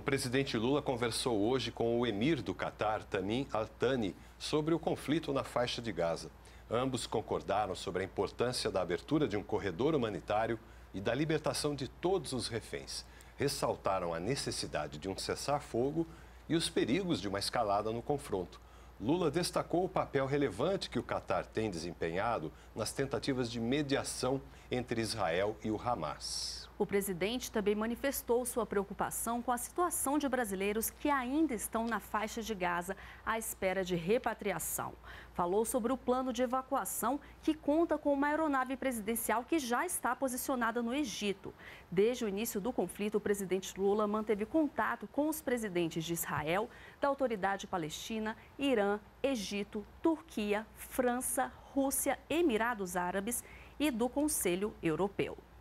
presidente Lula conversou hoje com o emir do Catar, Tamim Al Thani, sobre o conflito na faixa de Gaza. Ambos concordaram sobre a importância da abertura de um corredor humanitário e da libertação de todos os reféns. Ressaltaram a necessidade de um cessar-fogo e os perigos de uma escalada no confronto. Lula destacou o papel relevante que o Catar tem desempenhado nas tentativas de mediação entre Israel e o Hamas. O presidente também manifestou sua preocupação com a situação de brasileiros que ainda estão na faixa de Gaza à espera de repatriação. Falou sobre o plano de evacuação que conta com uma aeronave presidencial que já está posicionada no Egito. Desde o início do conflito, o presidente Lula manteve contato com os presidentes de Israel, da Autoridade Palestina, Irã, Egito, Turquia, França, Rússia, Emirados Árabes e do Conselho Europeu.